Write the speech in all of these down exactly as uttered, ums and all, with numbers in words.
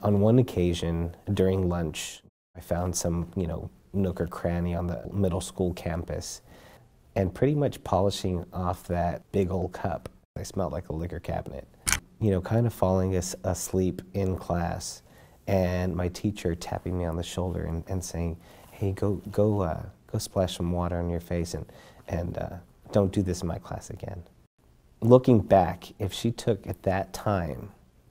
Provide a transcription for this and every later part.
On one occasion, during lunch, I found some, you know, nook or cranny on the middle school campus and pretty much polishing off that big old cup. I smelled like a liquor cabinet. You know, kind of falling as asleep in class, and my teacher tapping me on the shoulder and, and saying, hey, go, go, uh, go splash some water on your face and, and uh, don't do this in my class again. Looking back, if she took at that time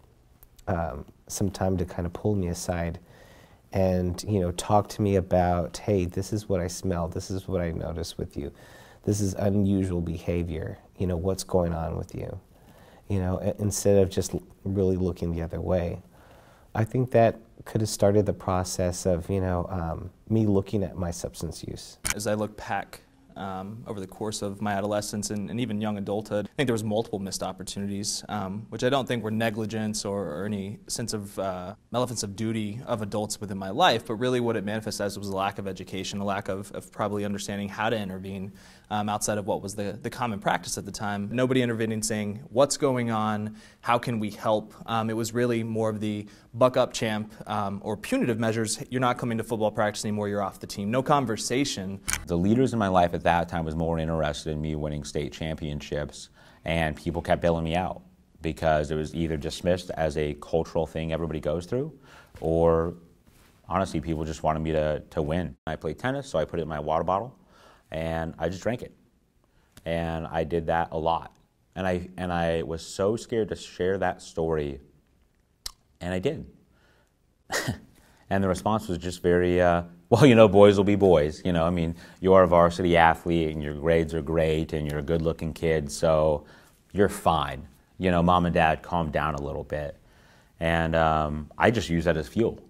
um, some time to kind of pull me aside and, you know, talk to me about, hey, this is what I smell, this is what I noticed with you, this is unusual behavior, you know, what's going on with you? You know, instead of just really looking the other way. I think that could have started the process of, you know, um, me looking at my substance use. As I look back um, over the course of my adolescence and, and even young adulthood, I think there was multiple missed opportunities, um, which I don't think were negligence or, or any sense of uh, malevolence of duty of adults within my life, but really what it manifested as was a lack of education, a lack of, of probably understanding how to intervene um, outside of what was the, the common practice at the time. Nobody intervening saying, what's going on, how can we help? Um, it was really more of the buck up champ um, or punitive measures. You're not coming to football practice anymore, you're off the team. No conversation. The leaders in my life at that time was more interested in me winning state championships, and people kept bailing me out because it was either dismissed as a cultural thing everybody goes through, or honestly people just wanted me to, to win. I played tennis, so I put it in my water bottle and I just drank it. And I did that a lot. And I, and I was so scared to share that story, and I did. And the response was just very, uh, well, you know, boys will be boys. You know, I mean, you're a varsity athlete and your grades are great and you're a good-looking kid, so you're fine. You know, mom and dad, calm down a little bit. And um, I just use that as fuel.